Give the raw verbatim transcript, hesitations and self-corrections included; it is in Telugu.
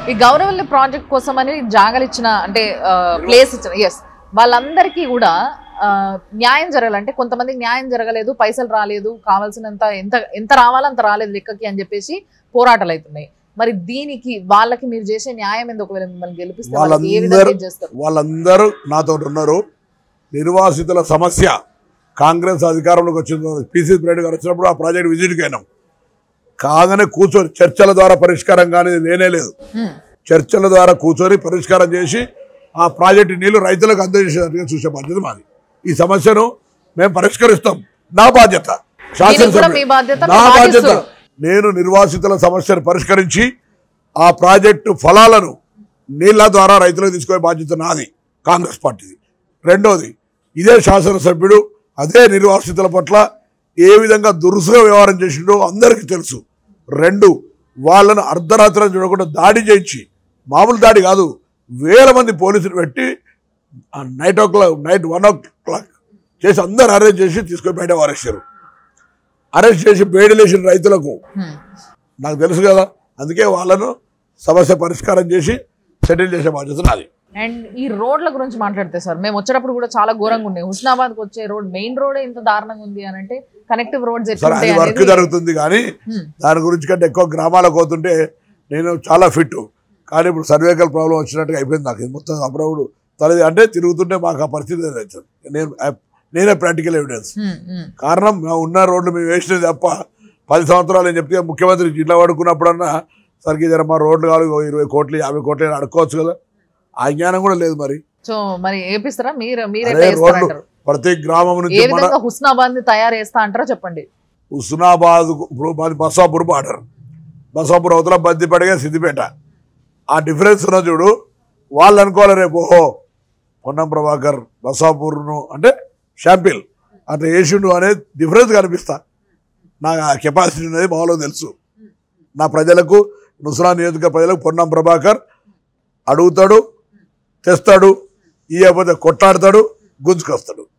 ఈ గౌరవల్లి ప్రాజెక్ట్ కోసం అని జాగలు ఇచ్చిన అంటే ప్లేస్ ఇచ్చిన ఎస్ వాళ్ళందరికీ కూడా న్యాయం జరగాలంటే కొంతమందికి న్యాయం జరగలేదు, పైసలు రాలేదు, కావాల్సినంత ఎంత ఎంత రావాలో అంత రాలేదు లెక్కకి అని చెప్పేసి పోరాటాలు అవుతున్నాయి. మరి దీనికి వాళ్ళకి మీరు చేసే న్యాయం ఎందుకు ఒకవేళ మిమ్మల్ని గెలిపిస్తే ఏ విధంగా చేస్తారు? వాళ్ళందరూ నాతో ఉన్నారు. నిర్వాసితుల సమస్య కాంగ్రెస్ అధికారంలోకి వచ్చిన పీసీ ప్రెడ్ గారు వచ్చినప్పుడు ఆ ప్రాజెక్ట్ విజిట్కి అయినాం. కాగానే కూర్చొని చర్చల ద్వారా పరిష్కారం కానీ లేనే లేదు. చర్చల ద్వారా కూర్చొని పరిష్కారం చేసి ఆ ప్రాజెక్టు నీళ్లు రైతులకు అందజేసేటట్టుగా చూసే బాధ్యత మాది. ఈ సమస్యను మేము పరిష్కరిస్తాం. నా బాధ్యత, శాసనసభ నా బాధ్యత. నేను నిర్వాసితుల సమస్యను పరిష్కరించి ఆ ప్రాజెక్టు ఫలాలను నీళ్ల ద్వారా రైతులకు తీసుకునే బాధ్యత నాది, కాంగ్రెస్ పార్టీది. రెండోది, ఇదే శాసనసభ్యుడు అదే నిర్వాసితుల పట్ల ఏ విధంగా దురుసుగా వ్యవహారం చేసిండో అందరికీ తెలుసు. రెండు, వాళ్ళను అర్ధరాత్రి చూడకుండా దాడి చేయించి, మామూలు దాడి కాదు, వేల మంది పోలీసులు పెట్టి night o'clock night one o'clock చేసి అందరు అరెస్ట్ చేసి తీసుకొని బయట అరెస్టారు. అరెస్ట్ చేసి బేడీలేసిన రైతులకు నాకు తెలుసు కదా, అందుకే వాళ్ళను సమస్య పరిష్కారం చేసి సెటిల్ చేసే బాధ్యత నాది. అండ్ ఈ రోడ్ల గురించి మాట్లాడితే సార్, మేము వచ్చేటప్పుడు కూడా చాలా ఘోరంగా ఉన్నాయి. హుస్నాబాద్కి వచ్చే రోడ్, మెయిన్ రోడ్ ఇంత దారుణంగా ఉంది అని అంటే కనెక్టివ్ రోడ్స్ అది వర్క్ జరుగుతుంది. కానీ దాని గురించి కంటే ఎక్కువ గ్రామాలకు పోతుంటే నేను చాలా ఫిట్. కానీ ఇప్పుడు సర్వేకల్ ప్రాబ్లం వచ్చినట్టుగా అయిపోయింది నాకు. మొత్తం అప్పుడప్పుడు తలది అంటే తిరుగుతుంటే మాకు ఆ పరిస్థితి అవుతుంది. నేను నేనే ప్రాక్టికల్ ఎవిడెన్స్. కారణం ఉన్న రోడ్లు మేము వేసినది తప్ప పది సంవత్సరాలు నేను చెప్తే ముఖ్యమంత్రి జిల్లా పడుకున్నప్పుడన్నా సరికి జర మా రోడ్లు కాదు ఇరవై కోట్లు యాభై కోట్లు అడుక్కోవచ్చు కదా, ఆ జ్ఞానం కూడా లేదు. మరి సో మరి ఏపిస్తారా మీరు? రోడ్లు ప్రతి గ్రామం నుంచి హుస్నాబాద్ ని తయారు చేస్తా అంటారా చెప్పండి. హుస్నాబాద్ ఇప్పుడు మాది బసాపూర్ బార్డర్, బసాపూర్ అవతల బద్దిపేటగా సిద్దిపేట. ఆ డిఫరెన్స్ ఉన్న చూడు. వాళ్ళు అనుకోవాలి రేపు ఓహో పొన్నం ప్రభాకర్ బసాపూర్ను అంటే షాంపిల్ అట్లా వేసిండు అనేది డిఫరెన్స్ కనిపిస్తా. నాకు ఆ కెపాసిటీ అనేది మామూలుగా తెలుసు. నా ప్రజలకు నుసరా నియోజక ప్రజలకు పొన్నం ప్రభాకర్ అడుగుతాడు, తెస్తాడు, ఇవ్వకపోతే కొట్లాడతాడు, గుంజుకొస్తాడు.